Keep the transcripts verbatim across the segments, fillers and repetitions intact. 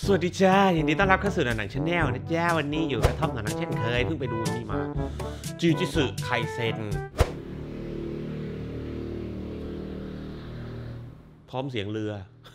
สวัสดีจ้ายินดีต้อนรับเข้าสู่หนังชาแนลนะจ้าวันนี้อยู่กับท็อปหนังเช่นเคยเพิ่งไปดูนี่มาจูจิสึไคเซ็นพร้อมเสียงเรือ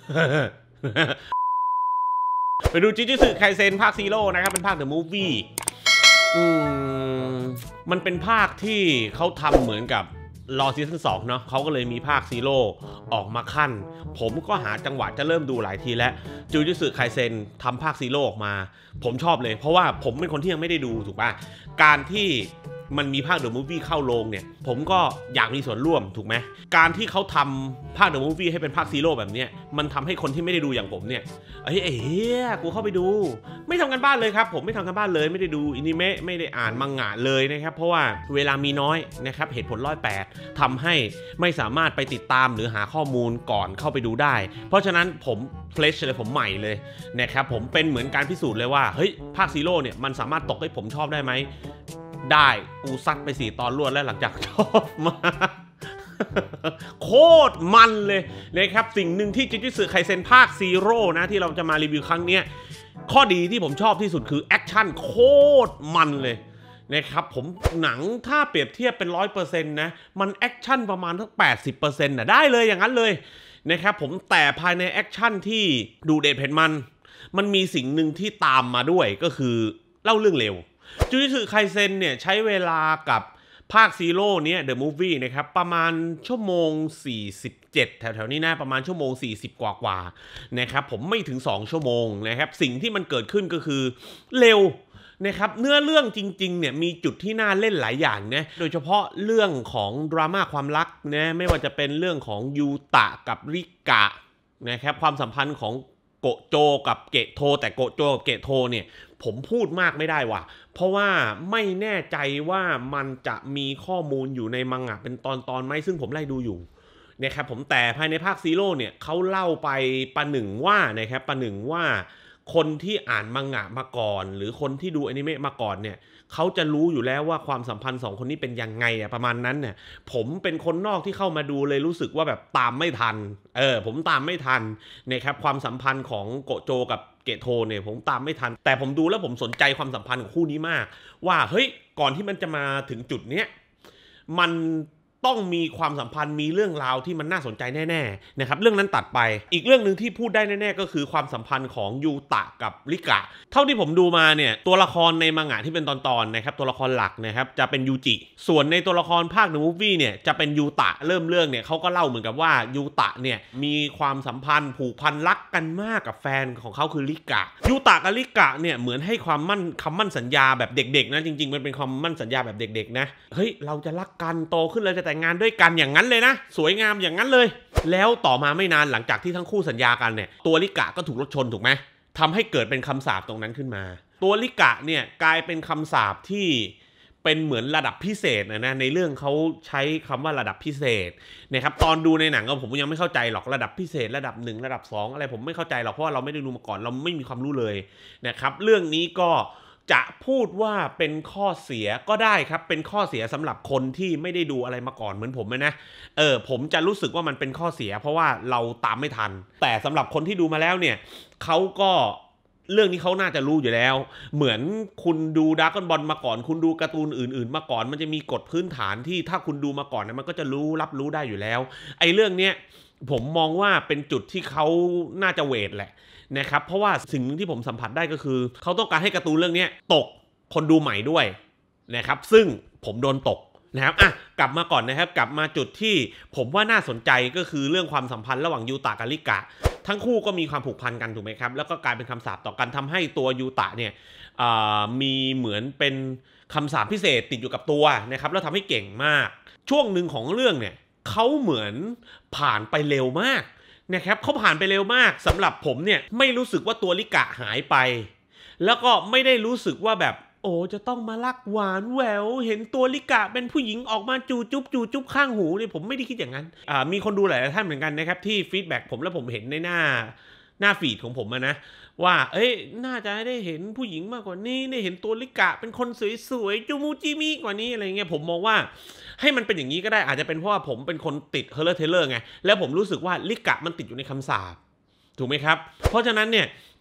ไปดูจูจิสึไคเซ็นภาคซีโร่นะครับเป็นภาคเดอะมูฟวี่อืมมันเป็นภาคที่เขาทำเหมือนกับรอซีซั่นสองเนาะเขาก็เลยมีภาคซีโร่ออกมาขั้นผมก็หาจังหวะจะเริ่มดูหลายทีแล้วจูจิสึไคเซ็นทำภาคซีโร่ออกมาผมชอบเลยเพราะว่าผมเป็นคนที่ยังไม่ได้ดูถูกป่ะการที่มันมีภาคเดอะมูฟวี่เข้าโรงเนี่ยผมก็อยากมีส่วนร่วมถูกไหมการที่เขาทำภาคเดอะมูฟวี่ให้เป็นภาคซีโร่แบบเนี้ยมันทำให้คนที่ไม่ได้ดูอย่างผมเนี่ยเฮ้ยเฮียกูเข้าไปดูไม่ทำกันบ้านเลยครับผมไม่ทำกันบ้านเลยไม่ได้ดูอนิเมะไม่ได้อ่านมังงะเลยนะครับเพราะว่าเวลามีน้อยนะครับเหตุผลร้อยแปดทำให้ไม่สามารถไปติดตามหรือหาข้อมูลก่อนเข้าไปดูได้เพราะฉะนั้นผมเฟรชเลยผมใหม่เลยนะครับผมเป็นเหมือนการพิสูจน์เลยว่าเฮ้ยภาคซีโร่เนี่ยมันสามารถตกให้ผมชอบได้ไหมได้กูซัดไปสี่ตอนรวดแล้วหลังจากชอบมาโคตรมันเลยนะครับสิ่งหนึ่งที่จูจิสึไคเซ็นภาคซีโร่นะที่เราจะมารีวิวครั้งนี้ข้อดีที่ผมชอบที่สุดคือแอคชั่นโคตรมันเลยนะครับผมหนังถ้าเปรียบเทียบเป็นร้อยเปอร์เซ็นต์นะมันแอคชั่นประมาณทั้งแปดสิบเปอร์เซ็นต์นะได้เลยอย่างนั้นเลยนะครับผมแต่ภายในแอคชั่นที่ดูเด็ดเผ็ดมันมันมีสิ่งหนึ่งที่ตามมาด้วยก็คือเล่าเรื่องเร็วจูจิสึไคเซ็นเนี่ยใช้เวลากับภาคซีโร่เนี้ย The Movie นะครับประมาณชั่วโมงสี่สิบเจ็ดแถวๆนี้นะประมาณชั่วโมงสี่สิบกว่าๆนะครับผมไม่ถึงสองชั่วโมงนะครับสิ่งที่มันเกิดขึ้นก็คือเร็วนะครับเนื้อเรื่องจริงๆเนี่ยมีจุดที่น่าเล่นหลายอย่างนะโดยเฉพาะเรื่องของดราม่าความรักนะไม่ว่าจะเป็นเรื่องของยูตะกับริกะนะครับความสัมพันธ์ของโกโจกับเกะโทแต่โกโจกับเกะโทเนี่ยผมพูดมากไม่ได้ว่ะเพราะว่าไม่แน่ใจว่ามันจะมีข้อมูลอยู่ในมังงะเป็นตอนตอนไหมซึ่งผมไล่ดูอยู่นะครับผมแต่ภายในภาคซีโร่เนี่ยเขาเล่าไปประหนึ่งว่านะครับประหนึ่งว่าคนที่อ่านมังงะมาก่อนหรือคนที่ดูอนิเมะมาก่อนเนี่ยเขาจะรู้อยู่แล้วว่าความสัมพันธ์สองคนนี้เป็นยังไงอะประมาณนั้นเนี่ยผมเป็นคนนอกที่เข้ามาดูเลยรู้สึกว่าแบบตามไม่ทันเออผมตามไม่ทันนะครับความสัมพันธ์ของโกโจกับเกะโทเนี่ยผมตามไม่ทันแต่ผมดูแล้วผมสนใจความสัมพันธ์ของคู่นี้มากว่าเฮ้ยก่อนที่มันจะมาถึงจุดเนี้ยมันต้องมีความสัมพันธ์มีเรื่องราวที่มันน่าสนใจแน่ๆนะครับเรื่องนั้นตัดไปอีกเรื่องหนึ่งที่พูดได้แน่ๆก็คือความสัมพันธ์ของยูตะกับริกะเท่าที่ผมดูมาเนี่ยตัวละครในมังงะที่เป็นตอนๆนะครับตัวละครหลักนะครับจะเป็นยูจิส่วนในตัวละครภาค The Movie เนี่ยจะเป็นยูตะเริ่มเรื่องเนี่ยเขาก็เล่าเหมือนกับว่ายูตะเนี่ยมีความสัมพันธ์ผูกพันรักกันมากกับแฟนของเขาคือริกะยูตะกับริกะเนี่ยเหมือนให้ความมั่นคำมั่นสัญญาแบบเด็กๆนะจริงๆมันเป็นความมั่นสัญญาแบบเด็กๆนะเฮ้ยเราจะรักกันโตขึ้นเราจะแต่งงานด้วยกันอย่างนั้นเลยนะสวยงามอย่างนั้นเลยแล้วต่อมาไม่นานหลังจากที่ทั้งคู่สัญญากันเนี่ยตัวริกะก็ถูกรถชนถูกไหมทำให้เกิดเป็นคำสาปตรงนั้นขึ้นมาตัวริกะเนี่ยกลายเป็นคำสาปที่เป็นเหมือนระดับพิเศษนะนะในเรื่องเขาใช้คำว่าระดับพิเศษนะครับตอนดูในหนังก็ผมยังไม่เข้าใจหรอกระดับพิเศษระดับหนึ่งระดับสองอะไรผมไม่เข้าใจหรอกเพราะว่าเราไม่ได้ดูมาก่อนเราไม่มีความรู้เลยนะครับเรื่องนี้ก็จะพูดว่าเป็นข้อเสียก็ได้ครับเป็นข้อเสียสำหรับคนที่ไม่ได้ดูอะไรมาก่อนเหมือนผมนะเออผมจะรู้สึกว่ามันเป็นข้อเสียเพราะว่าเราตามไม่ทันแต่สำหรับคนที่ดูมาแล้วเนี่ยเขาก็เรื่องนี้เขาน่าจะรู้อยู่แล้วเหมือนคุณดูดราก้อนบอลมาก่อนคุณดูการ์ตูนอื่นๆมาก่อนมันจะมีกฎพื้นฐานที่ถ้าคุณดูมาก่อนนะมันก็จะรู้รับรู้ได้อยู่แล้วไอ้เรื่องเนี้ยผมมองว่าเป็นจุดที่เขาน่าจะเวทแหละนะครับเพราะว่าสิ่งนึงที่ผมสัมผัสได้ก็คือเขาต้องการให้การ์ตูนเรื่องนี้ตกคนดูใหม่ด้วยนะครับซึ่งผมโดนตกนะครับอ่ะกลับมาก่อนนะครับกลับมาจุดที่ผมว่าน่าสนใจก็คือเรื่องความสัมพันธ์ระหว่างยูตะกับริกะทั้งคู่ก็มีความผูกพันกันถูกไหมครับแล้วก็กลายเป็นคำสาปต่อกันทำให้ตัวยูตะเนี่ยมีเหมือนเป็นคำสาปพิเศษติดอยู่กับตัวนะครับแล้วทำให้เก่งมากช่วงหนึ่งของเรื่องเนี่ยเขาเหมือนผ่านไปเร็วมากนะครับเขาผ่านไปเร็วมากสำหรับผมเนี่ยไม่รู้สึกว่าตัวริกะหายไปแล้วก็ไม่ได้รู้สึกว่าแบบโอ้จะต้องมารักหวานแหววเห็นตัวริกะเป็นผู้หญิงออกมาจูจุ๊บจูจุ๊บข้างหูเนี่ยผมไม่ได้คิดอย่างนั้นอ่ามีคนดูหลายท่านเหมือนกันนะครับที่ฟีดแบ็กผมแล้วผมเห็นในหน้าหน้าฟีดของผมนะว่าเอ้ยน่าจะได้เห็นผู้หญิงมากกว่านี้ได้เห็นตัวริกะเป็นคนสวยๆจูมูจิมิกว่านี้อะไรเงี้ยผมมองว่าให้มันเป็นอย่างนี้ก็ได้อาจจะเป็นเพราะว่าผมเป็นคนติดเฮอร์เลอร์เทเลอร์ไงแล้วผมรู้สึกว่าริกะมันติดอยู่ในคำสาปถูกไหมครับเพราะฉะนั้นเนี่ย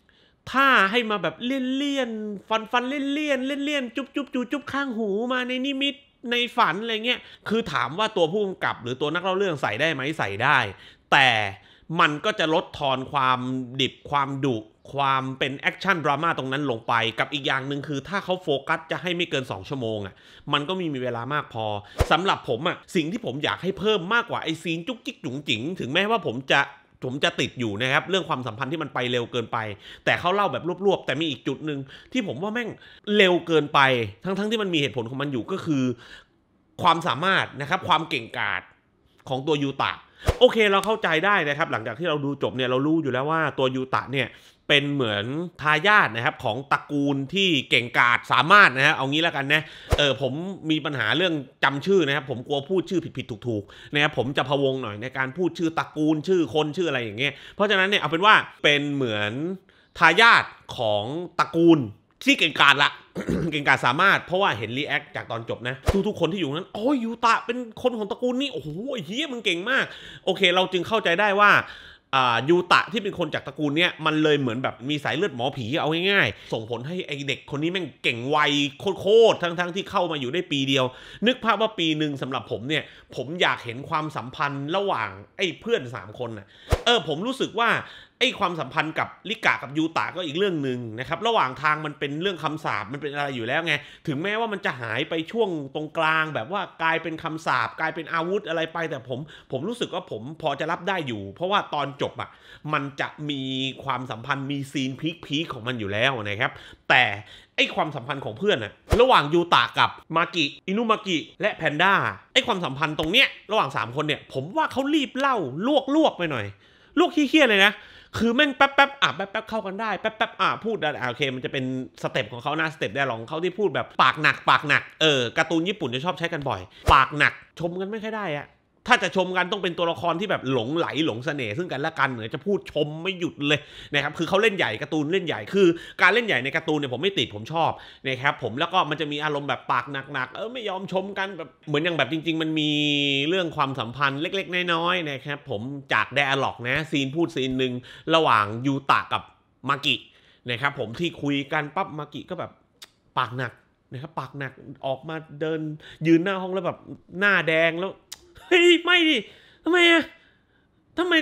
ท่าให้มาแบบเลี่ยนเลี่ยนฟันฟันเลี่ยนเลี่ยนเลี่ยนเลี่ยนจุ๊บจุ๊บจุ๊บจุ๊บข้างหูมาในนิมิตในฝันอะไรเงี้ยคือถามว่าตัวผู้กำกับหรือตัวนักเล่าเรื่องใส่ได้ไหมใส่ได้แต่มันก็จะลดทอนความดิบความดุความเป็นแอคชั่นดราม่าตรงนั้นลงไปกับอีกอย่างหนึ่งคือถ้าเขาโฟกัสจะให้ไม่เกินสองชั่วโมงอ่ะมันก็มีมีเวลามากพอสำหรับผมอ่ะสิ่งที่ผมอยากให้เพิ่มมากกว่าไอซีนจุกจิกจุ๋งจิ๋งถึงแม้ว่าผมจะผมจะติดอยู่นะครับเรื่องความสัมพันธ์ที่มันไปเร็วเกินไปแต่เขาเล่าแบบรวบๆแต่มีอีกจุดหนึ่งที่ผมว่าแม่งเร็วเกินไปทั้งๆที่มันมีเหตุผลของมันอยู่ก็คือความสามารถนะครับความเก่งกาจของตัวยูตะโอเคเราเข้าใจได้นะครับหลังจากที่เราดูจบเนี่ยเรารู้อยู่แล้วว่าตัวยูตะเนี่ยเป็นเหมือนทายาทนะครับของตระกูลที่เก่งกาจสามารถนะฮะเอางี้แล้วกันนะเออผมมีปัญหาเรื่องจำชื่อนะครับผมกลัวพูดชื่อผิดๆถูกๆนะครับผมจะพะวงหน่อยในการพูดชื่อตระกูลชื่อคนชื่ออะไรอย่างเงี้ยเพราะฉะนั้นเนี่ยเอาเป็นว่าเป็นเหมือนทายาทของตระกูลที่เก่งกาจละ เก่งกาจสามารถเพราะว่าเห็นรีแอคจากตอนจบนะทุกๆคนที่อยู่นั้นโอ้ยยูตะเป็นคนของตระกูลนี่โอ้โหเฮียมึงเก่งมากโอเคเราจึงเข้าใจได้ว่ายูตะที่เป็นคนจากตระกูลเนี้ยมันเลยเหมือนแบบมีสายเลือดหมอผีเอาง่ายๆส่งผลให้ไอเด็กคนนี้แม่งเก่งไวโคตรทั้งๆที่เข้ามาอยู่ได้ปีเดียวนึกภาพว่าปีหนึ่งสำหรับผมเนี่ยผมอยากเห็นความสัมพันธ์ระหว่างไอ้เพื่อนสามคนน่ะเออผมรู้สึกว่าไอ้ความสัมพันธ์กับลิกะกับยูตะก็อีกเรื่องหนึ่งนะครับระหว่างทางมันเป็นเรื่องคำสาปมันเป็นอะไรอยู่แล้วไงถึงแม้ว่ามันจะหายไปช่วงตรงกลางแบบว่ากลายเป็นคำสาปกลายเป็นอาวุธอะไรไปแต่ผมผมรู้สึกว่าผมพอจะรับได้อยู่เพราะว่าตอนจบอ่ะมันจะมีความสัมพันธ์มีซีนพีคๆของมันอยู่แล้วนะครับแต่ไอ้ความสัมพันธ์ของเพื่อนอะระหว่างยูตะกับมากิอินุมากิและแพนด้าไอ้ความสัมพันธ์ตรงเนี้ยระหว่างสามคนเนี่ยผมว่าเขารีบเล่าลวกลวกไปหน่อยลวกเคี้ยๆเลยนะคือแม่งแป๊บแป๊บอ่ะแป๊บแป๊บเข้ากันได้แป๊บแป๊บอ่ะพูดได้โอเคมันจะเป็นสเต็ปของเขาหน้าสเต็ปได้หรองเขาที่พูดแบบปากหนักปากหนักเออการ์ตูนญี่ปุ่นจะชอบใช้กันบ่อยปากหนักชมกันไม่ค่อยได้อะถ้าจะชมกันต้องเป็นตัวละครที่แบบหลงไหลหลงเสน่ห์ซึ่งกันและกันเหมือนจะพูดชมไม่หยุดเลยนะครับคือเขาเล่นใหญ่การ์ตูนเล่นใหญ่คือการเล่นใหญ่ในการ์ตูนเนี่ยผมไม่ติดผมชอบนะครับผมแล้วก็มันจะมีอารมณ์แบบปากหนักๆเออไม่ยอมชมกันแบบเหมือนอย่างแบบจริงๆมันมีเรื่องความสัมพันธ์เล็กๆน้อยๆนะครับผมจากไดอะล็อกนะซีนพูดซีนหนึ่งระหว่างยูตะกับมากินะครับผมที่คุยกันปั๊บมากิก็แบบปากหนักนะครับปากหนักออกมาเดินยืนหน้าห้องแล้วแบบหน้าแดงแล้วเฮ้ยไม่ดิทำไมอะทำไม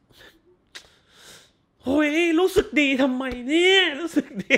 โอ้ยรู้สึกดีทำไมเนี่ยรู้สึกดี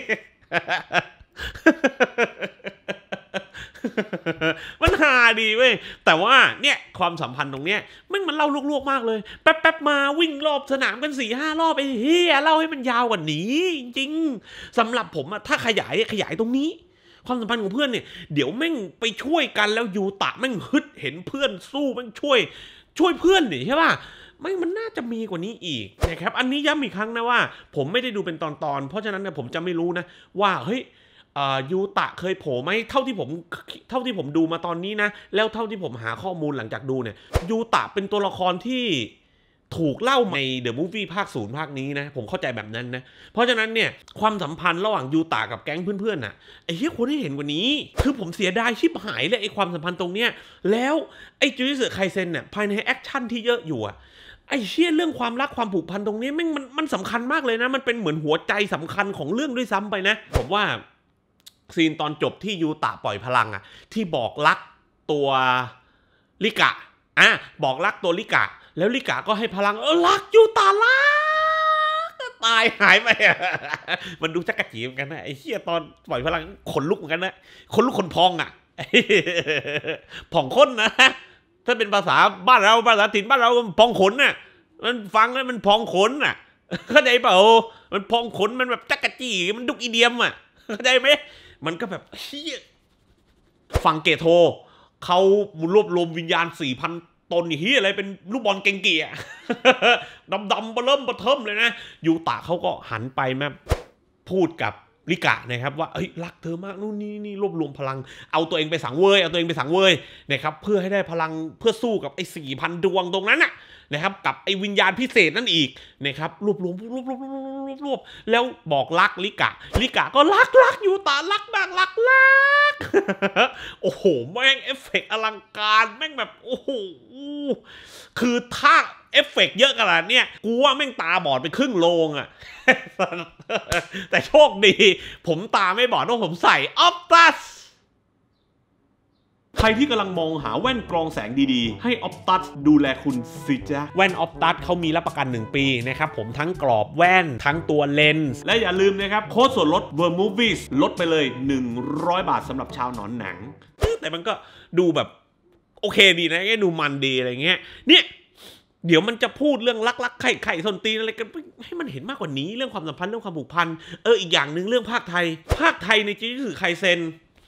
มันหาดีเว้ยแต่ว่าเนี่ยความสัมพันธ์ตรงเนี้ยมันมันเล่าลวกๆมากเลยแป๊บๆมาวิ่งรอบสนามกันสี่ห้ารอบไอ้เฮียเล่าให้มันยาวกว่านี้จริงๆสำหรับผมอะถ้าขยายขยายตรงนี้ความสัมพันธ์ของเพื่อนเนี่ยเดี๋ยวแม่งไปช่วยกันแล้วยูตะแม่งฮึดเห็นเพื่อนสู้แม่งช่วยช่วยเพื่อนนี่ใช่ป่ะไม่มันน่าจะมีกว่านี้อีกนะครับอันนี้ย้ำอีกครั้งนะว่าผมไม่ได้ดูเป็นตอนๆเพราะฉะนั้นเนี่ยผมจะไม่รู้นะว่าเฮ้ยยูตะเคยโผล่ไหมเท่าที่ผมเท่าที่ผมดูมาตอนนี้นะแล้วเท่าที่ผมหาข้อมูลหลังจากดูเนี่ยยูตะเป็นตัวละครที่ถูกเล่าใน The Movie ภาคศูนย์ภาคนี้นะผมเข้าใจแบบนั้นนะเพราะฉะนั้นเนี่ยความสัมพันธ์ระหว่างยูตะกับแก๊งเพื่อนๆน่ะไอ้เหี้ยควรได้เห็นกว่านี้คือผมเสียดายชิบหายเลยไอ้ความสัมพันธ์ตรงเนี้ยแล้วไอ้จูจิสึไคเซ็นเนี่ยภายในแอคชั่นที่เยอะอยู่อะไอ้เชี่ยเรื่องความรักความผูกพันตรงนี้แม่งมันมันสำคัญมากเลยนะมันเป็นเหมือนหัวใจสำคัญของเรื่องด้วยซ้ำไปนะผมว่าซีนตอนจบที่ยูตะปล่อยพลังอะที่บอกรักตัวลิกะอ่ะบอกรักตัวลิกะแล้วลิกาก็ให้พลังเออรักยูตารักตายหายไปอ่ะมันดูจักกะจีเหมือนกันนะไอ้เหี้ยตอนปล่อยพลังขนลุกเหมือนกันนะขนลุกขนพองอ่ะผ่องขนนะถ้าเป็นภาษาบ้านเราภาษาถิ่นบ้านเราพองขนน่ะมันฟังแล้วมันพองขนน่ะเข้าใจเปล่ามันพองขนมันแบบจักกะจีมันดุกอีเดียมอ่ะเข้าใจไหมมันก็แบบเหี้ยฟังเกโทเขารวบรวมวิญญาณสี่พันตนเฮียอะไรเป็นลูกบอลเก่งเกียดำดำเริ่มเทิมเลยนะยูตะเขาก็หันไปแม่พูดกับลิกะนะครับว่าเฮ้ยรักเธอมากนู่นนี่นี่รวบรวมพลังเอาตัวเองไปสังเวยเอาตัวเองไปสังเวยนะครับเพื่อให้ได้พลังเพื่อสู้กับไอ้สี่พันดวงตรงนั้นน่ะนะครับกับไอ้วิญญาณพิเศษนั่นอีกนะครับรวบรวมรวบรวมรวบรวบรวบแล้วบอกรักลิกะลิกะก็รักรักยูตะรักมากรักรักโอ้โหแม่งเอฟเฟกต์อลังการแม่งแบบโอ้โหคือถ้าเอฟเฟกต์เยอะขนาดเนี้ยกูว่าแม่งตาบอดไปครึ่งโลงอะแต่โชคดีผมตาไม่บอดเพราะผมใส่ออปตัสใครที่กำลังมองหาแว่นกรองแสงดีๆให้ออปตัสดูแลคุณสิจ๊ะแว่นออปตัสเขามีรับประกันหนึ่งปีนะครับผมทั้งกรอบแว่นทั้งตัวเลนส์และอย่าลืมนะครับโค้ดส่วนลด เวอร์ มูฟวี่ ลดไปเลยหนึ่งร้อยบาทสำหรับชาวหนอนหนังแต่มันก็ดูแบบโอเคดีนะแค่ดูมันดีอะไรเงี้ยเนี่ยเดี๋ยวมันจะพูดเรื่องรักๆไข่ไข่ส้นตีนอะไรกันให้มันเห็นมากกว่านี้เรื่องความสัมพันธ์เรื่องความผูกพันเอออีกอย่างหนึ่งเรื่องภาคไทยภาคไทยในจีจือไคเซ็น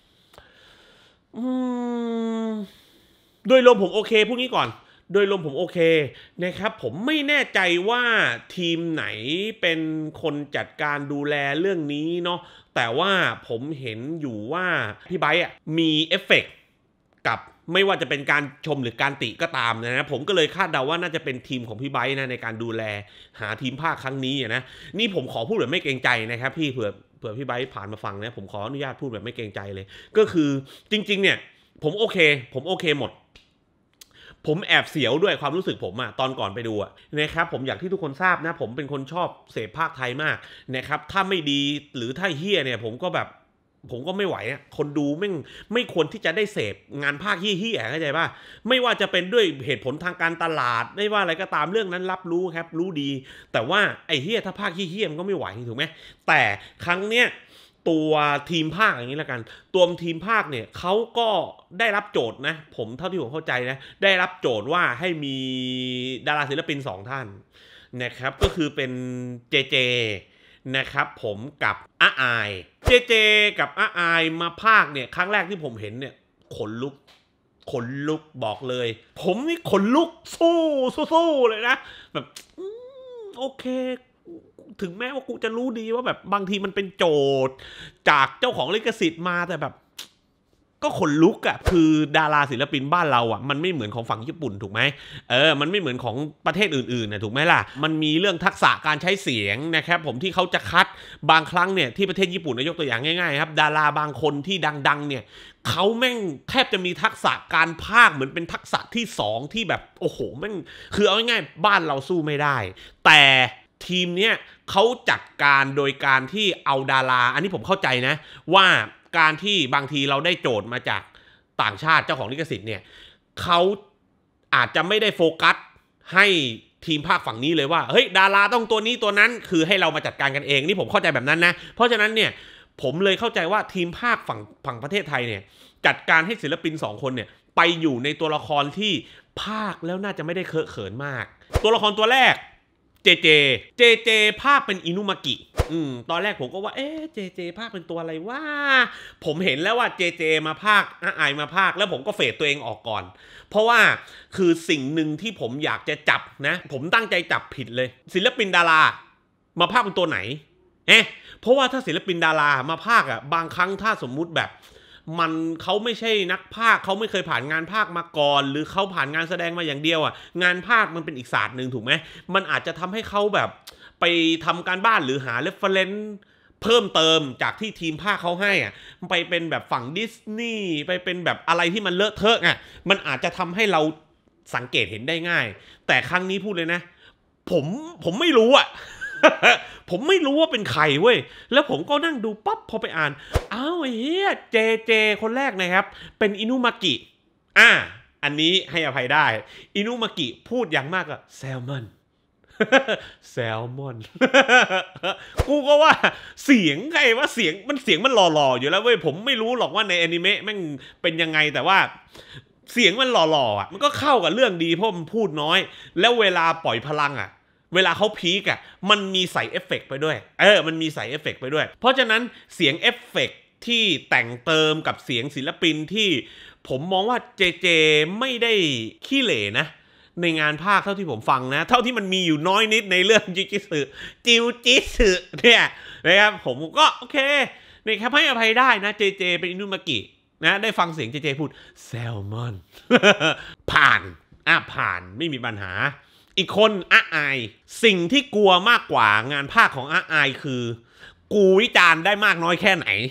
โดยรวมผมโอเคพวกนี้ก่อนโดยรวมผมโอเคนะครับผมไม่แน่ใจว่าทีมไหนเป็นคนจัดการดูแลเรื่องนี้เนาะแต่ว่าผมเห็นอยู่ว่าพี่ไบร์ทอ่ะมีเอฟเฟกต์กับไม่ว่าจะเป็นการชมหรือการติก็ตามนะผมก็เลยคาดเดาว่าน่าจะเป็นทีมของพี่ไบร์ทนะในการดูแลหาทีมภาคครั้งนี้นะนี่ผมขอพูดแบบไม่เกรงใจนะครับพี่เผื่อเผื่อพี่ไบร์ทผ่านมาฟังนะผมขออนุญาตพูดแบบไม่เกรงใจเลยก็คือจริงๆเนี่ยผมโอเคผมโอเคหมดผมแอบเสียวด้วยความรู้สึกผมอะตอนก่อนไปดูอะนะครับผมอยากที่ทุกคนทราบนะผมเป็นคนชอบเสพภาคไทยมากนะครับถ้าไม่ดีหรือถ้าเฮี้ยเนี่ยผมก็แบบผมก็ไม่ไหวอะคนดูไม่ไม่ควรที่จะได้เสพงานภาคเฮี้ยๆเข้าใจป่ะไม่ว่าจะเป็นด้วยเหตุผลทางการตลาดไม่ว่าอะไรก็ตามเรื่องนั้นรับรู้ครับรู้ดีแต่ว่าไอ้เฮี้ยถ้าภาคเฮี้ยมันก็ไม่ไหวถูกไหมแต่ครั้งเนี้ยตัวทีมภาคอย่างนี้ละกันตัวทีมภาคเนี่ยเขาก็ได้รับโจทย์นะผมเท่าที่ผมเข้าใจนะได้รับโจทย์ว่าให้มีดาราศิลปินสองท่านนะครับก็คือเป็นเจเจนะครับผมกับอาอายเจเจกับอาอายมาภาคเนี่ยครั้งแรกที่ผมเห็นเนี่ยขนลุกขนลุกบอกเลยผมนี่ขนลุกสู้สู้เลยนะแบบโอเคถึงแม้ว่ากูจะรู้ดีว่าแบบบางทีมันเป็นโจทย์จากเจ้าของลิขสิทธิ์มาแต่แบบก็ขนลุกอะคือดาราศิลปินบ้านเราอะมันไม่เหมือนของฝั่งญี่ปุ่นถูกไหมเออมันไม่เหมือนของประเทศอื่นๆนะถูกไหมล่ะมันมีเรื่องทักษะการใช้เสียงนะครับผมที่เขาจะคัดบางครั้งเนี่ยที่ประเทศญี่ปุ่นนะยกตัวอย่างง่ายๆครับดาราบางคนที่ดังๆเนี่ยเขาแม่งแทบจะมีทักษะการพากย์เหมือนเป็นทักษะที่สองที่แบบโอ้โหแม่งคือเอาง่ายๆบ้านเราสู้ไม่ได้แต่ทีมเนี้ยเขาจัดการโดยการที่เอาดาราอันนี้ผมเข้าใจนะว่าการที่บางทีเราได้โจทย์มาจากต่างชาติเจ้าของลิขสิทธิ์เนี่ยเขาอาจจะไม่ได้โฟกัสให้ทีมภาคฝั่งนี้เลยว่าเฮ้ยดาราต้องตัวนี้ตัวนั้นคือให้เรามาจัดการกันเองนี่ผมเข้าใจแบบนั้นนะเพราะฉะนั้นเนี่ยผมเลยเข้าใจว่าทีมภาคฝั่งฝั่งประเทศไทยเนี่ยจัดการให้ศิลปินสองคนเนี่ยไปอยู่ในตัวละครที่ภาคแล้วน่าจะไม่ได้เคอะเขินมากตัวละครตัวแรกเจเจเจเจภาคเป็นอินุมากิอืมตอนแรกผมก็ว่าเอ๊ะเจเจภาคเป็นตัวอะไรวะผมเห็นแล้วว่าเจเจมาภาคอาอายมาภาคแล้วผมก็เฟดตัวเองออกก่อนเพราะว่าคือสิ่งหนึ่งที่ผมอยากจะจับนะผมตั้งใจจับผิดเลยศิลปินดารามาภาคเป็นตัวไหนเอ๊ะเพราะว่าถ้าศิลปินดารามาภาคอ่ะบางครั้งถ้าสมมุติแบบมันเขาไม่ใช่นักภาคเขาไม่เคยผ่านงานภาคมาก่อนหรือเขาผ่านงานแสดงมาอย่างเดียวอ่ะงานภาคมันเป็นอีกศาสตร์หนึ่งถูกไหมมันอาจจะทำให้เขาแบบไปทำการบ้านหรือหาเรฟเฟอเรนซ์เพิ่มเติมจากที่ทีมภาคเขาให้อ่ะไปเป็นแบบฝั่งดิสนีย์ไปเป็นแบบอะไรที่มันเลอะเทอะอ่ะมันอาจจะทำให้เราสังเกตเห็นได้ง่ายแต่ครั้งนี้พูดเลยนะผมผมไม่รู้อ่ะ ผมไม่รู้ว่าเป็นใครเว้ยแล้วผมก็นั่งดูปั๊บพอไปอ่านอ้าวเฮียเจเจคนแรกนะครับเป็นอินุมากิอ่ะอันนี้ให้อภัยได้อินุมากิพูดอย่างมากอะแซลมอนแซลมอนกูก็ว่าเสียงใครว่าเสียงมันเสียงมันหล่อๆอยู่แล้วเว้ยผมไม่รู้หรอกว่าในอนิเมะแม่งเป็นยังไงแต่ว่าเสียงมันหล่อๆอ่ะมันก็เข้ากับเรื่องดีเพราะมันพูดน้อยแล้วเวลาปล่อยพลังอ่ะเวลาเขาพีกอ่ะมันมีใส่เอฟเฟกต์ไปด้วยเออมันมีใส่เอฟเฟกต์ไปด้วยเพราะฉะนั้นเสียงเอฟเฟกต์ที่แต่งเติมกับเสียงศิลปินที่ผมมองว่าเจเจไม่ได้ขี้เหร่นะในงานภาคเท่าที่ผมฟังนะเท่าที่มันมีอยู่น้อยนิดในเรื่องจิจิสึจิวจิสึเนี่ยนะครับผมก็โอเคนี่ครับให้อภัยได้นะเจเจเป็นอินุมากินะได้ฟังเสียงเจเจพูดแซลมอน ผ่านอ่ะผ่านไม่มีปัญหาอีกคนอาอายสิ่งที่กลัวมากกว่างานภาคของอาอายคือกูวิจารณ์ได้มากน้อยแค่ไหน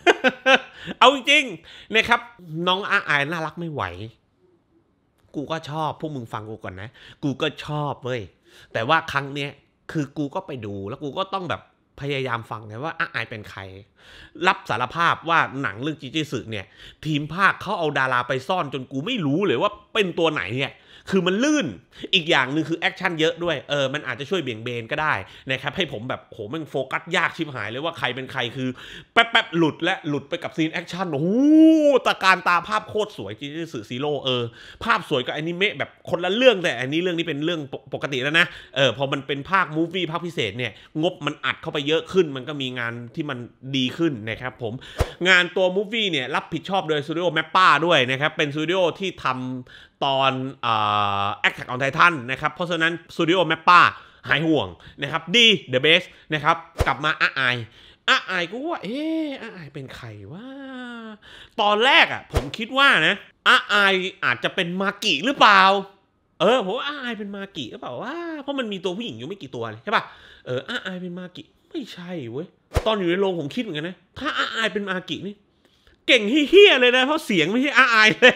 เอาจริงๆนะครับน้องอาอายน่ารักไม่ไหวกูก็ชอบพวกมึงฟังกูก่อนนะกูก็ชอบเว้ยแต่ว่าครั้งเนี้ยคือกูก็ไปดูแล้วกูก็ต้องแบบพยายามฟังไงว่าอาอายเป็นใครรับสารภาพว่าหนังเรื่องจิจิสึเนี่ยทีมภาคเขาเอาดาราไปซ่อนจนกูไม่รู้เลยว่าเป็นตัวไหนเนี่ยคือมันลื่นอีกอย่างหนึ่งคือแอคชั่นเยอะด้วยเออมันอาจจะช่วยเบี่ยงเบนก็ได้นะครับให้ผมแบบโหแม่งโฟกัสยากชิบหายเลยว่าใครเป็นใครคือแป๊บๆหลุดและหลุดไปกับซีนแอคชั่นโอ้โหตะการตาภาพโคตรสวยจิจิสึซีโร่เออภาพสวยกับอนิเมะแบบคนละเรื่องแต่อันนี้เรื่องนี้เป็นเรื่องปกติแล้วนะเออพอมันเป็นภาคมูฟวี่ภาคพิเศษเนี่ยงบมันอัดเข้าไปเยอะขึ้นมันก็มีงานที่มันดีขึ้นนะครับผมงานตัวมูฟวี่เนี่ยรับผิดชอบโดยสตูดิโอแมปป้าด้วยนะครับเป็นสตูดิโอที่ทำตอนอ่า Attack on Titan นะครับเพราะฉะนั้นสตูดิโอแมปป้าหายห่วงนะครับดี The Best นะครับกลับมาอาอายอาอายก็ว่าเอออาอายเป็นใครวะตอนแรกอ่ะผมคิดว่านะอาอายอาจจะเป็นมากิหรือเปล่าเออผมว่าอาอายเป็นมากิหรือเปล่าว่าเพราะมันมีตัวผู้หญิงอยู่ไม่กี่ตัวใช่ป่ะเอออาอายเป็นมากิไม่ใช่เว้ยตอนอยู่ในโรงผมคิดเหมือนกันนะถ้าอาอายเป็นมากินี่เก่งเฮี้ยเลยนะเพราะเสียงไม่ใช่อาอายเลย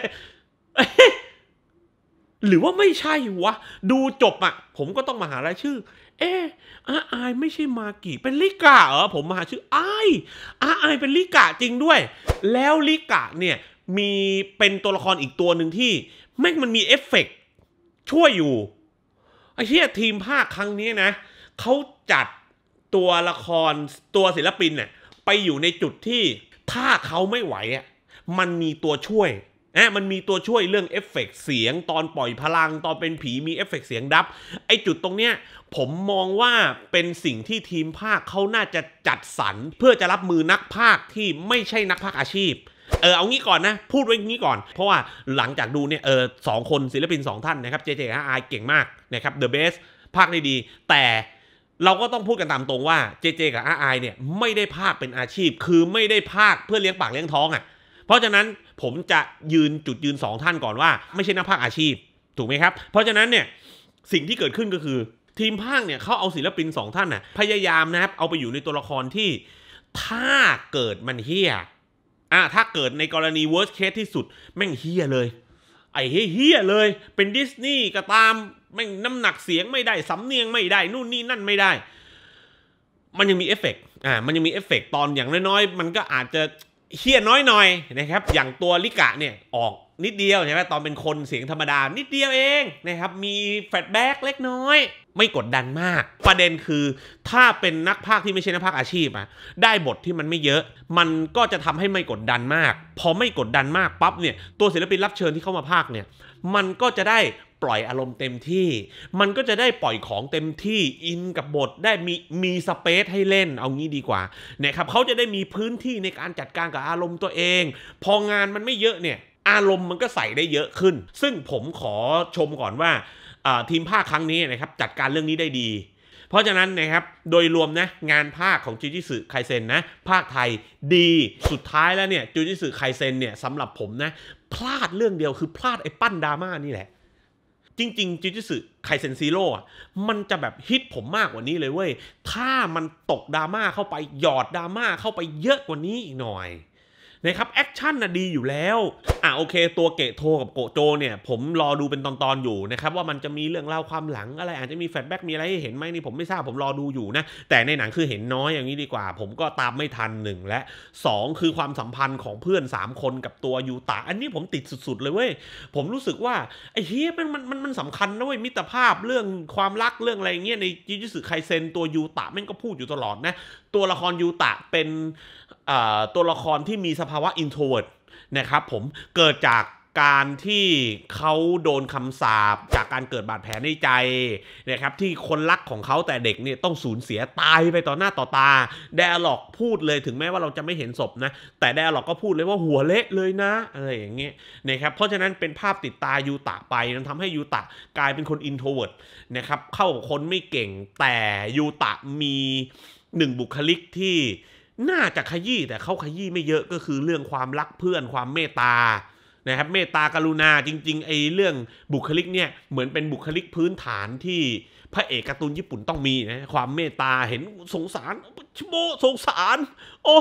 หรือว่าไม่ใช่วะดูจบอ่ะผมก็ต้องมาหารายชื่อเอออาอายไม่ใช่มากิเป็นลิกะเหรอผมมาหาชื่ออายอาอายเป็นลิกะจริงด้วยแล้วลิกะเนี่ยมีเป็นตัวละครอีกตัวหนึ่งที่แม่งมันมีเอฟเฟกต์ช่วยอยู่ไอ้เหี้ยทีมภาคครั้งนี้นะเขาจัดตัวละครตัวศิลปินเนี่ยไปอยู่ในจุดที่ถ้าเขาไม่ไหวอ่ะมันมีตัวช่วยนะมันมีตัวช่วยเรื่องเอฟเฟกต์เสียงตอนปล่อยพลังตอนเป็นผีมีเอฟเฟกต์เสียงดับไอจุดตรงเนี้ยผมมองว่าเป็นสิ่งที่ทีมภาคเขาน่าจะจัดสรรเพื่อจะรับมือนักภาคที่ไม่ใช่นักภาคอาชีพเออเอางี้ก่อนนะพูดไว้งี้ก่อนเพราะว่าหลังจากดูเนี่ยเออสองคนศิลปินสองท่านนะครับเจเจกับอาร์เก่งมากนะครับ The Best ภาคได้ดีแต่เราก็ต้องพูดกันตามตรงว่าเจเจกับอาร์เนี่ยไม่ได้ภาคเป็นอาชีพคือไม่ได้ภาคเพื่อเลี้ยงปากเลี้ยงท้องอ่ะเพราะฉะนั้นผมจะยืนจุดยืนสองท่านก่อนว่าไม่ใช่นักพากย์อาชีพถูกไหมครับเพราะฉะนั้นเนี่ยสิ่งที่เกิดขึ้นก็คือทีมพากย์เนี่ยเขาเอาศิลปินสองท่านน่ะพยายามนะครับเอาไปอยู่ในตัวละครที่ถ้าเกิดมันเฮี้ยอ่ะถ้าเกิดในกรณี worst case ที่สุดแม่งเฮี้ยเลยไอ้เฮี้ยเลยเป็นดิสนีย์ก็ตามแม่งน้ำหนักเสียงไม่ได้สำเนียงไม่ได้นู่นนี่นั่นไม่ได้มันยังมีเอฟเฟกต์อ่ามันยังมีเอฟเฟกต์ตอนอย่างน้อยๆมันก็อาจจะเฮี้ยน้อยหน่อยนะครับอย่างตัวลิกะเนี่ยออกนิดเดียวใช่ไหมตอนเป็นคนเสียงธรรมดานิดเดียวเองนะครับมีแฟลชแบ็กเล็กน้อยไม่กดดันมากประเด็นคือถ้าเป็นนักพากย์ที่ไม่ใช่นักพากย์อาชีพอะได้บทที่มันไม่เยอะมันก็จะทำให้ไม่กดดันมากพอไม่กดดันมากปั๊บเนี่ยตัวศิลปินรับเชิญที่เข้ามาพากย์เนี่ยมันก็จะได้ปล่อยอารมณ์เต็มที่มันก็จะได้ปล่อยของเต็มที่อินกับบทได้มีมีสเปซให้เล่นเอางี้ดีกว่านะครับเขาจะได้มีพื้นที่ในการจัดการกับอารมณ์ตัวเองพองานมันไม่เยอะเนี่ยอารมณ์มันก็ใส่ได้เยอะขึ้นซึ่งผมขอชมก่อนว่าทีมภาคครั้งนี้นะครับจัดการเรื่องนี้ได้ดีเพราะฉะนั้นนะครับโดยรวมนะงานภาคของจูจิสึไคเซ็นนะภาคไทยดีสุดท้ายแล้วเนี่ยจูจิสึไคเซ็นเนี่ยสำหรับผมนะพลาดเรื่องเดียวคือพลาดไอ้ปั้นดราม่านี่แหละจริงๆจูจิสึไคเซ็นซีโร่อะมันจะแบบฮิตผมมากกว่านี้เลยเว้ยถ้ามันตกดราม่าเข้าไปหยอดดราม่าเข้าไปเยอะกว่านี้อีกหน่อยนะครับแอคชั่นน่ะดีอยู่แล้วอ่ะโอเคตัวเกะโทกับโกโจเนี่ยผมรอดูเป็นตอนๆอยู่นะครับว่ามันจะมีเรื่องเล่าความหลังอะไรอาจจะมีแฟลชแบ็กมีอะไรให้เห็นไหมนี่ผมไม่ทราบผมรอดูอยู่นะแต่ในหนังคือเห็นน้อยอย่างนี้ดีกว่าผมก็ตามไม่ทันหนึ่งและสองคือความสัมพันธ์ของเพื่อนสามคนกับตัวยูตะอันนี้ผมติดสุดๆเลยเว้ยผมรู้สึกว่าไอ้เฮียมันมันมันมันสำคัญนะเว้ยมิตรภาพเรื่องความรักเรื่องอะไรเงี้ยในจูจิสึไคเซ็นตัวยูตะแม่งก็พูดอยู่ตลอดนะตัวละครยูตะเป็นตัวละครที่มีสภาวะ introvert นะครับผมเกิดจากการที่เขาโดนคำสาปจากการเกิดบาดแผลในใจนะครับที่คนรักของเขาแต่เด็กเนี่ยต้องสูญเสียตายไปต่อหน้าต่อตาไดอะล็อกพูดเลยถึงแม้ว่าเราจะไม่เห็นศพนะแต่ไดอะล็อกก็พูดเลยว่าหัวเละเลยนะอะไรอย่างเงี้ยนะครับเพราะฉะนั้นเป็นภาพติดตายูตะไปมันทำให้ยูตะกลายเป็นคน introvert นะครับเข้าคนไม่เก่งแต่ยูตะมีหนึ่งบุคลิกที่น่าจะขยี้แต่เขาขยี้ไม่เยอะก็คือเรื่องความรักเพื่อนความเมตตานะครับเมตตากรุณาจริงๆไอ้เรื่องบุคลิกเนี่ยเหมือนเป็นบุคลิกพื้นฐานที่พระเอกการ์ตูนญี่ปุ่นต้องมีนะความเมตตาเห็นสงสารชิโมสงสารโอ้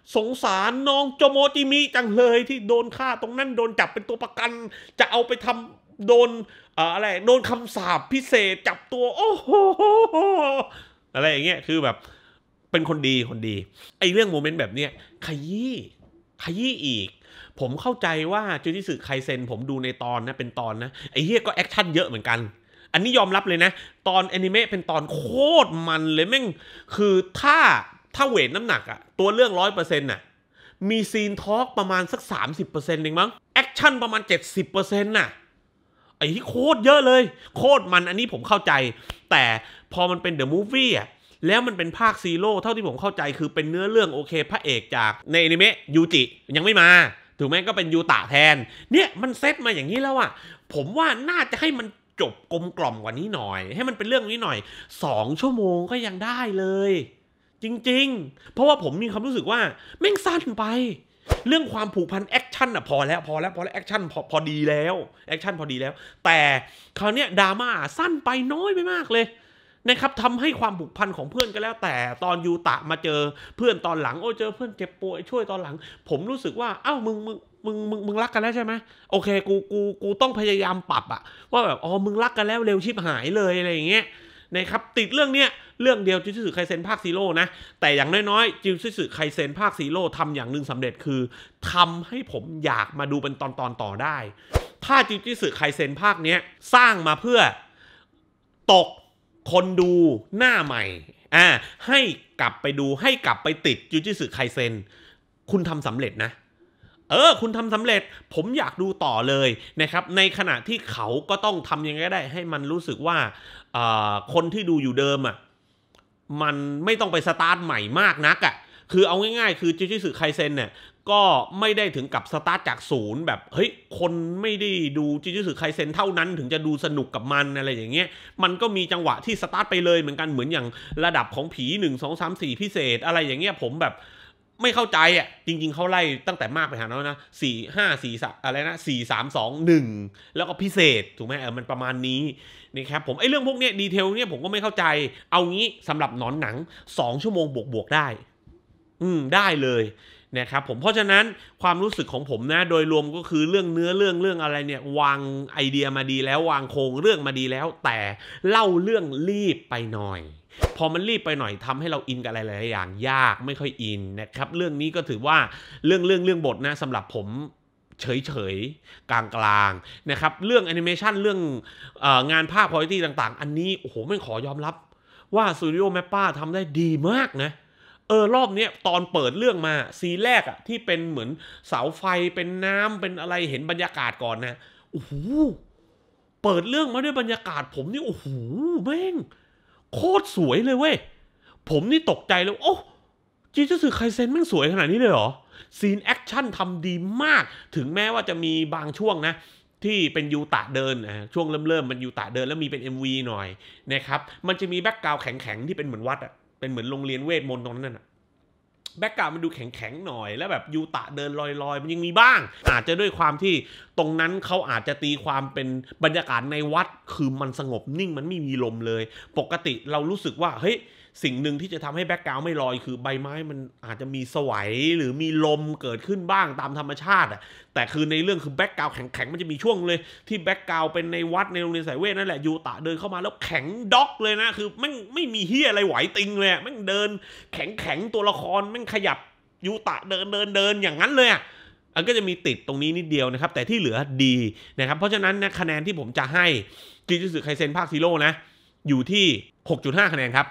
สงสารน้องโจโมจิมิจังเลยที่โดนฆ่าตรงนั้นโดนจับเป็นตัวประกันจะเอาไปทำโดนเอ่ออะไรโดนคำสาปพิเศษจับตัวโอ้โหอะไรอย่างเงี้ยคือแบบเป็นคนดีคนดีไอเรื่องโมเมนต์แบบเนี้ยขยี้ขยี้อีกผมเข้าใจว่าจูจิสึไคเซ็นผมดูในตอนนะเป็นตอนนะไอเฮียก็แอคชั่นเยอะเหมือนกันอันนี้ยอมรับเลยนะตอนแอนิเมะเป็นตอนโคตรมันเลยแม่งคือถ้าถ้าเวทน้ำหนักอะตัวเรื่องร้อยเปอร์เซ็นต์น่ะมีซีนทอล์กประมาณสัก สามสิบเปอร์เซ็นต์ เองมั้งแอคชั่นประมาณ เจ็ดสิบเปอร์เซ็นต์ น่ะไอ้ที่โคตรเยอะเลยโคตรมันอันนี้ผมเข้าใจแต่พอมันเป็นเดอะมูฟวี่อะแล้วมันเป็นภาคซีโร่เท่าที่ผมเข้าใจคือเป็นเนื้อเรื่องโอเคพระเอกจากในอนิเมะยูจิยังไม่มาถูกไหมก็เป็นยูตะแทนเนี่ยมันเซตมาอย่างนี้แล้วอะผมว่าน่าจะให้มันจบกลมกล่อมกว่านี้หน่อยให้มันเป็นเรื่องนี้หน่อยสองชั่วโมงก็ยังได้เลยจริงๆเพราะว่าผมมีความรู้สึกว่าแม่งสั้นไปเรื่องความผูกพันแอคชั่นอะพอแล้วพอแล้วพอแล้วแอคชั่นพอพอดีแล้วแอคชั่นพอดีแล้วแต่คราวนี้ดราม่าสั้นไปน้อยไปมากเลยนะครับทำให้ความผูกพันของเพื่อนก็แล้วแต่ตอนยูตะมาเจอเพื่อนตอนหลังโอ้เจอเพื่อนเจ็บป่วยช่วยตอนหลังผมรู้สึกว่าอ้าวมึงมึงมึงมึงมึงรักกันแล้วใช่ไหมโอเคกูกูกูต้องพยายามปรับอะว่าแบบอ๋อมึงรักกันแล้วเร็วชิบหายเลยอะไรอย่างเงี้ยนะครับติดเรื่องเนี้ยเรื่องเดียวจูจิสึไคเซ็นภาคซีโร่นะแต่อย่างน้อยๆจูจิสึไคเซ็นภาคซีโร่ทำอย่างหนึ่งสำเร็จคือทำให้ผมอยากมาดูเป็นตอนตอนต่อได้ถ้าจูจิสึไคเซ็นภาคเนี้ยสร้างมาเพื่อตกคนดูหน้าใหม่อ่าให้กลับไปดูให้กลับไปติดจูจิสึไคเซ็นคุณทำสำเร็จนะเออคุณทำสำเร็จผมอยากดูต่อเลยนะครับในขณะที่เขาก็ต้องทำยังไงก็ได้ให้มันรู้สึกว่าคนที่ดูอยู่เดิมอ่ะมันไม่ต้องไปสตาร์ทใหม่มากนักอ่ะคือเอาง่ายๆคือจูจิสึไคเซ็นเนี่ยก็ไม่ได้ถึงกับสตาร์ทจากศูนย์แบบเฮ้ยคนไม่ได้ดูจูจิสึไคเซ็นเท่านั้นถึงจะดูสนุกกับมันอะไรอย่างเงี้ยมันก็มีจังหวะที่สตาร์ทไปเลยเหมือนกันเหมือนอย่างระดับของผีหนึ่ง สอง สาม สี่พิเศษอะไรอย่างเงี้ยผมแบบไม่เข้าใจอ่ะจริงๆเขาไล่ตั้งแต่มากไปหาแล้วนะสี่ ห้า สี่อะไรนะสี่ สาม สอง หนึ่งแล้วก็พิเศษถูกไหมเออมันประมาณนี้นี่ครับผมไอ้เรื่องพวกเนี้ยดีเทลเนี้ยผมก็ไม่เข้าใจเอางี้สำหรับหนอนหนังสองชั่วโมงบวกๆได้อืมได้เลยนะครับผมเพราะฉะนั้นความรู้สึกของผมนะโดยรวมก็คือเรื่องเนื้อเรื่องเรื่องอะไรเนี่ยวางไอเดียมาดีแล้ววางโครงเรื่องมาดีแล้วแต่เล่าเรื่องรีบไปหน่อยพอมันรีบไปหน่อยทำให้เราอินกับอะไรหลายอย่างยากไม่ค่อยอินนะครับเรื่องนี้ก็ถือว่าเรื่องเรื่องเรื่องบทนะสำหรับผมเฉยๆกลางๆนะครับเรื่องแอนิเมชันเรื่องเอ่องานภาพคุณภาพต่างๆอันนี้โอ้โหไม่ขอยอมรับว่าสตูดิโอแมปป้าทำได้ดีมากนะเออรอบนี้ตอนเปิดเรื่องมาซีแรกอะที่เป็นเหมือนเสาไฟเป็นน้ำเป็นอะไรเห็นบรรยากาศก่อนนะโอ้โหเปิดเรื่องมาด้วยบรรยากาศผมนี่โอ้โหแม่งโคตรสวยเลยเว้ยผมนี่ตกใจเลยโอ้จูจิสึไคเซ็นแม่งสวยขนาดนี้เลยเหรอซีนแอคชั่นทำดีมากถึงแม้ว่าจะมีบางช่วงนะที่เป็นยูตะเดินอ่าช่วงเริ่มๆมันยูตะเดินแล้วมีเป็น เอ็ม วี หน่อยนะครับมันจะมีแบ็กกราวด์แข็งๆที่เป็นเหมือนวัดอ่ะเป็นเหมือนโรงเรียนเวทมนต์ตรงนั้นน่ะแบ็กกราวด์มันดูแข็งๆหน่อยแล้วแบบยูตะเดินลอยๆมันยังมีบ้างอาจจะด้วยความที่ตรงนั้นเขาอาจจะตีความเป็นบรรยากาศในวัดคือมันสงบนิ่งมันไม่มีลมเลยปกติเรารู้สึกว่าเฮ้ยสิ่งหนึ่งที่จะทำให้แบ็กกราวด์ไม่ลอยคือใบไม้มันอาจจะมีสวัยหรือมีลมเกิดขึ้นบ้างตามธรรมชาติอ่ะแต่คือในเรื่องคือแบ็กกราวด์แข็งๆมันจะมีช่วงเลยที่แบ็กกราวด์เป็นในวัดในโรงเรียนสายเวทนั่นแหละยูตะเดินเข้ามาแล้วแข็งด็อกเลยนะคือไม่ไม่มีเฮียอะไรไหวติงเลยแม่งเดินแข็งๆตัวละครแม่งขยับยูตะเดินเดินเดินอย่างนั้นเลยอ่ะมันก็จะมีติดตรงนี้นิดเดียวนะครับแต่ที่เหลือดีนะครับเพราะฉะนั้นนะคะแนนที่ผมจะให้จูจิสึไคเซ็นภาคซีโร่นะอยู่ที่ หกจุดห้า คะแนนครับ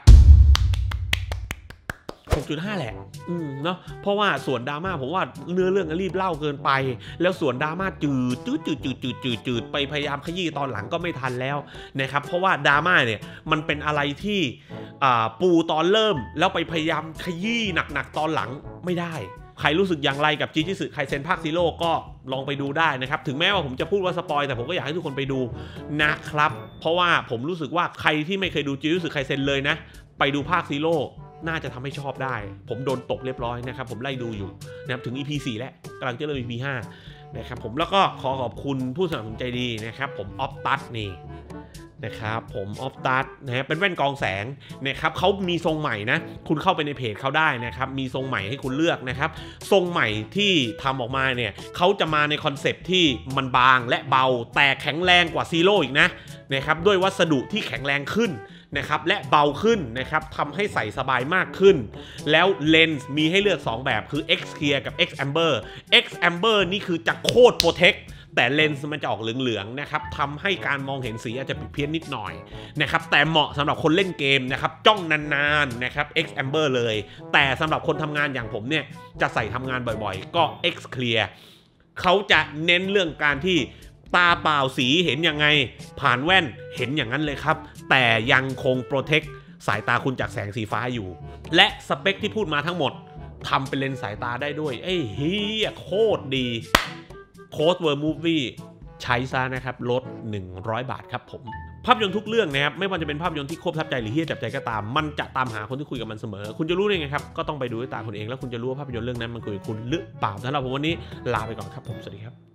หกจุดห้า แหละอืมเนาะเพราะว่าส่วนดราม่าผมว่าเนื้อเรื่องรีบเล่าเกินไปแล้วส่วนดราม่าจืดจืดจืดจืดจืดจืดจืดไปพยายามขยี้ตอนหลังก็ไม่ทันแล้วนะครับเพราะว่าดราม่าเนี่ยมันเป็นอะไรที่อ่าปูตอนเริ่มแล้วไปพยายามขยี้หนักๆตอนหลังไม่ได้ใครรู้สึกอย่างไรกับจูจิสึไคเซ็นภาคซีโร่ก็ลองไปดูได้นะครับถึงแม้ว่าผมจะพูดว่าสปอยแต่ผมก็อยากให้ทุกคนไปดูนะครับเพราะว่าผมรู้สึกว่าใครที่ไม่เคยดูจูจิสึไคเซ็นเลยนะไปดูภาคซีโร่น่าจะทำให้ชอบได้ผมโดนตกเรียบร้อยนะครับผมไล่ดูอยู่นะครับถึง อี พี สี่แล้วกำลังจะเริ่ม อี พี ห้านะครับผมแล้วก็ขอขอบคุณผู้สนับสนุนใจดีนะครับผมออฟตัสนี่นะครับผมออฟตัสนะฮะเป็นแว่นกรองแสงนะครับเขามีทรงใหม่นะคุณเข้าไปในเพจเขาได้นะครับมีทรงใหม่ให้คุณเลือกนะครับทรงใหม่ที่ทำออกมาเนี่ยเขาจะมาในคอนเซปต์ที่มันบางและเบาแต่แข็งแรงกว่าซีโร่อีกนะนะครับด้วยวัสดุที่แข็งแรงขึ้นนะครับและเบาขึ้นนะครับทำให้ใส่สบายมากขึ้นแล้วเลนส์มีให้เลือกสองแบบคือ X Clear กับ X Amber X Amber นี่คือจะโคตรโปรเทคแต่เลนส์มันจะออกเหลืองๆนะครับทำให้การมองเห็นสีอาจจะผิดเพี้ยนนิดหน่อยนะครับแต่เหมาะสำหรับคนเล่นเกมนะครับจ้องนานๆนะครับ X Amber เลยแต่สำหรับคนทำงานอย่างผมเนี่ยจะใส่ทำงานบ่อยๆก็ X Clear เขาจะเน้นเรื่องการที่ตาเปล่าสีเห็นยังไงผ่านแว่นเห็นอย่างนั้นเลยครับแต่ยังคงโปรเทคสายตาคุณจากแสงสีฟ้าอยู่และสเปคที่พูดมาทั้งหมดทำเป็นเลนส์สายตาได้ด้วยเอ้ยเฮียโคตรดีโค้ดเวอร์มูฟวี่ใช้ซะนะครับลดหนึ่งร้อยบาทครับผมภาพยนตร์ทุกเรื่องนะครับไม่ว่าจะเป็นภาพยนตร์ที่โคตรประทับใจหรือเฮี้ยจับใจก็ตามมันจะตามหาคนที่คุยกับมันเสมอคุณจะรู้ได้ไงครับก็ต้องไปดูด้วยตาคุณเองแล้วคุณจะรู้ว่าภาพยนตร์เรื่องนั้นมันคุยกับคุณหรือเปล่าสำหรับผมวันนี้ลาไปก่อนครับผมสวัสดีครับ